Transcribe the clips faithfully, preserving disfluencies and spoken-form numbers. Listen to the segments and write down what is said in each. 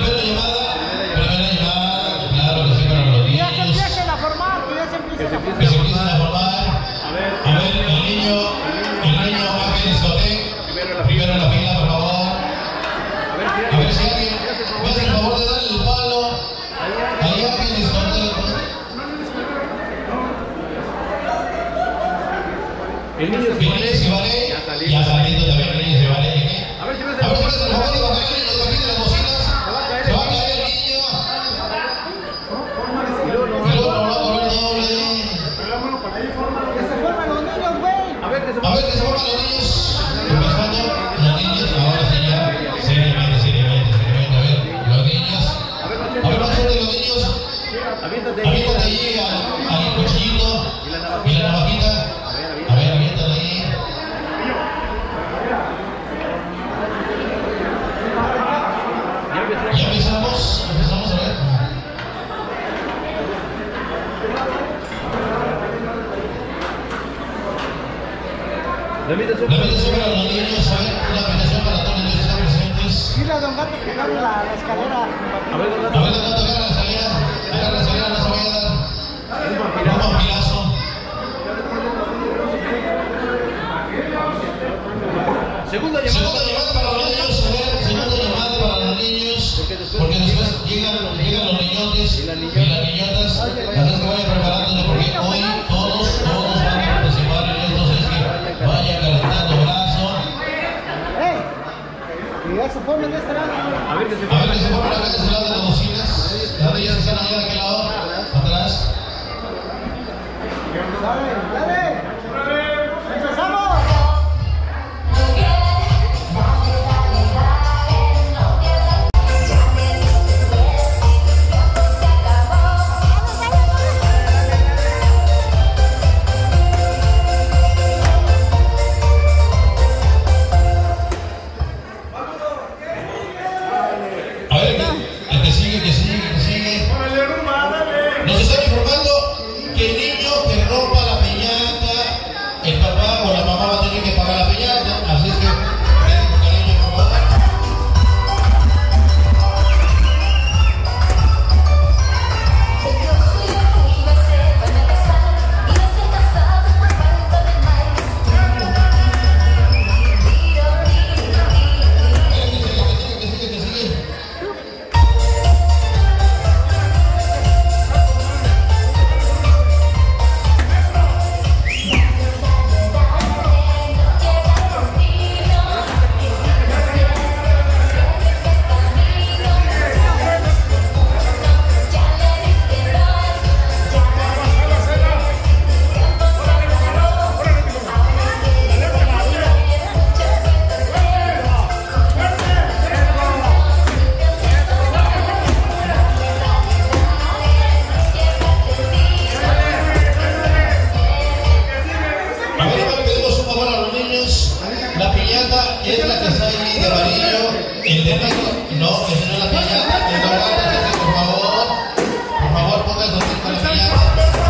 Primera llamada, primera llamada, claro que sí, para los niños. Ya se empiezan a formar, ya se empiezan a formar. Que se empiecen a formar. A ver, a ver, el niño, el niño Ángel Escoté, primero en la fila, por favor. A ver si alguien me hace el favor de darle el palo. Ahí Ángel Escoté. El niño El niño Cibaré, ya saliendo también el niño Cibaré. A ver si me hace el favor de la mano, va a caer el niño de las bocinas. Se va a caer el niño. Y luego lo va a correr doble. Que se forman los niños, güey. A ver que se A ver que se forman los niños. Empezando, los niños, ahora sí ya. Seriamente, seriamente, seriamente. A ver, los niños. A ver, más sobre los niños. Aviéntate Aviéntate ahí al, al cuchillito y la navajita. A ver, aviéntate ahí. Ya empezamos, empezamos a ver. La invitación La invitación para los niños, a ver, una invitación para todos los niños que están presentes. Dile a Don Gato que agarre la, la escalera. A ver, A ver, Don Gato, agarra la salida. Agarra la salida, no se vaya a dar un vampilazo. segunda llamada. Segunda llamada para los niños, a ver, segunda llamada para los niños, porque después llegan, llegan los niñotes y las niñotas, así que vayan preparándose porque hoy todos, todos van a participar en esto, así que vayan calentando brazo. ¡Ey! Y ya se forman de este lado. A ver que se A ver que se forman acá de ese lado de las bocinas, las niñas están allá de aquel lado, atrás. ¡Dale! ¡Dale! ¡Empezamos! A ver, el que sigue, que sigue, que sigue. Nos están informando que el niño que rompa la piñata, el papá o la mamá va a tener que pagar la piñata, así es que den con cariño, por favor. Que sigue, que sigue, que sigue. A ver, ahora pedimos un favor a los niños. La piñata es la que está ahí de amarillo. El de negro, no, esa no es la piñata. El de blanco, así que por favor, por favor, pongan tantito la piñata.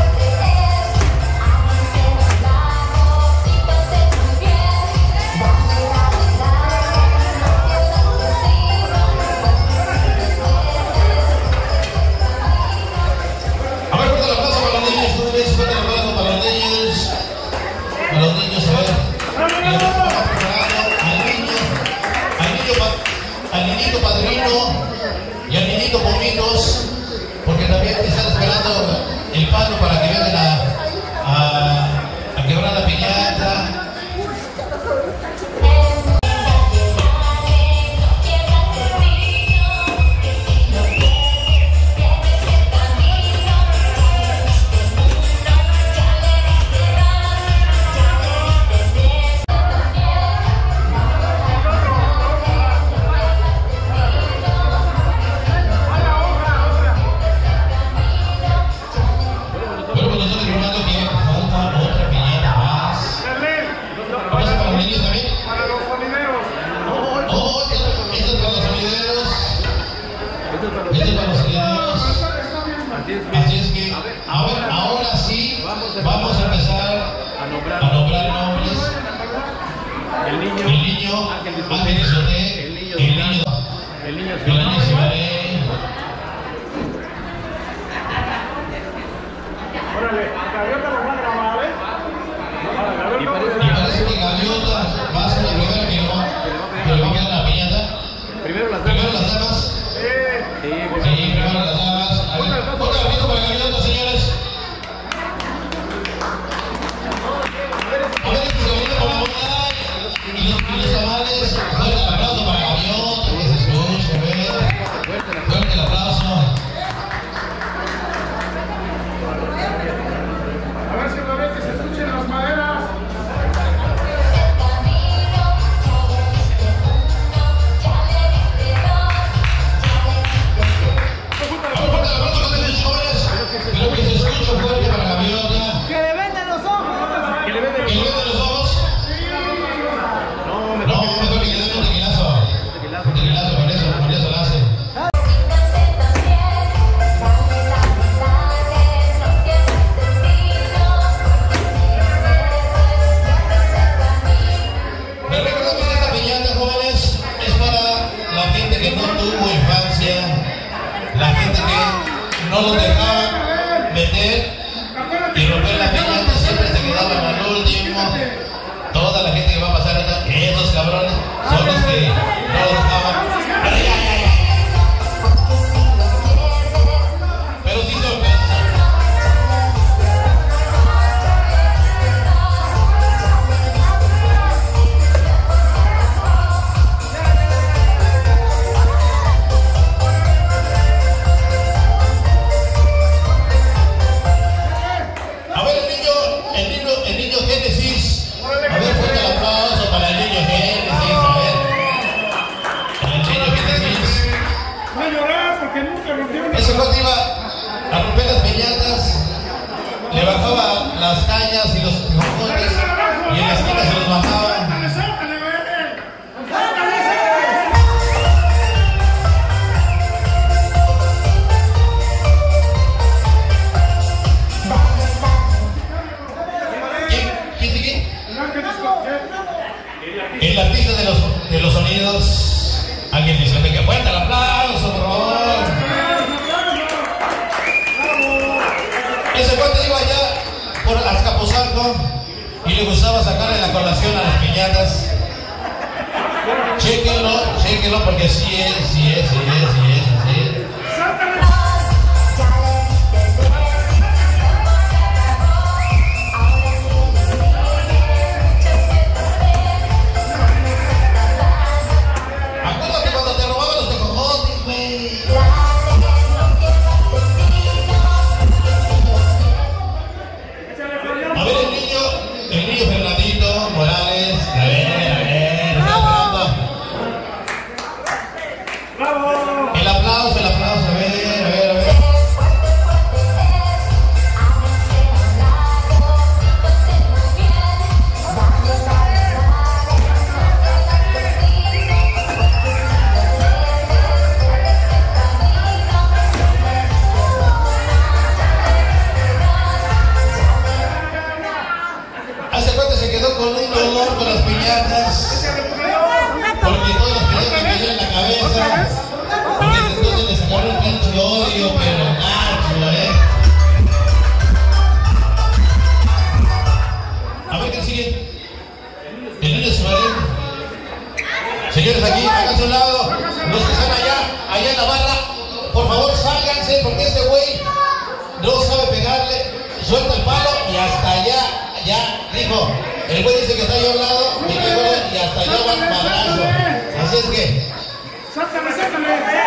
A ver, fuerte el aplauso para los niños, una vez, fuerte el aplauso para los niños. A los niños, a ver. Ya nos vamos preparando al niño, al niño, pa- al niñito padrino y al niñito pomitos, porque también están esperando el palo para que vengan a, a, a quebrar la piñata. Bueno, pues nosotros informando que falta otra piñata más. ¿Vamos a para los niños también? Para los sonideros. Oh, esto esto es para los sonideros. Esto es para los sonideros. Así es que, a ver, ahora sí vamos a empezar a nombrar, a nombrar nombres. el niño, El niño Ángel Ángel Escoté, el niño, el niño El niño El niño Cibaré. Órale, Gaviota lo va a grabar, ¿eh? Y Y parece parece que Gaviota va a ser la primera que lo que le va a quedar la piñata. primero las Primero damas. las damas. Eh, Sí, Sí, pues, primero las damas. A ver, otro abrazo para Gaviota, señores. A ver, este se viene con la boda y los, y los tamales. Fuerte el aplauso para Gaviota, que se escuche, a ver. fuerte la Fuerte el aplauso. a ver si lo ven, que se escuchen las maderas. Creo que se escucha fuerte para Gaviota. ¡Que le vendan los ojos! que le venden ¿Que le venden los ojos? No, me No, mejor que le den un tequilazo. Un tequilazo, con eso, con eso lo hace. Les recordamos que esta piñata, jóvenes, es para la gente que no tuvo infancia, la gente que no los dejaba meter y romper la piñata, siempre se quedaban al último. Toda la gente que va a pasar acá, esos cabrones son los que no los dejaban. Pero ya, ya, ya. Pero sí son. A ver, el niño, el niño, el niño Génesis. A ver, fuerte el aplauso para el niño Génesis. A ver. El niño Génesis. No llorar porque nunca rompió una. Ese cuate iba a romper las piñatas, le bajaba las cañas y los cojones y en la esquina se los bajaba. ¡Sáltale, sáltale, güey! ¿Quién? ¿Quién sigue? El ángel disco- ¿qué? El artista de los, de los sonidos. Alguien dice que fuerte el aplauso, por favor. Ese cuate iba allá por Azcapotzalco y le gustaba sacarle la colación a las piñatas. Chéquenlo, chéquenlo porque sí es, sí es, sí es, sí es, sí es. ¡Sáltale! Acuérdate cuando te robaban los tejojotes, güey. Échale, Fernando. A ver el niño, el niño Fernandito Morales. A ver, a ver, está esperando. ¡Bravo! El aplauso, el aplauso, a ver, a ver, a ver. Hace cuenta se quedó con un dolor con las piñatas, porque todas las piñatas me caían en la cabeza, porque desde entonces le sacaron un pinche odio, pero gacho, eh. A ver qué sigue. El niño Cibaré. Señores, aquí, háganse a un lado. Los que están allá, allá en la barra, por favor, sálganse, porque este güey no sabe pegarle. Suelta el palo y hasta allá, ya, dijo. El güey dice que está allá a un lado y, que, y hasta allá va el madrazo. Así es que, ¡Sáltale, sáltale!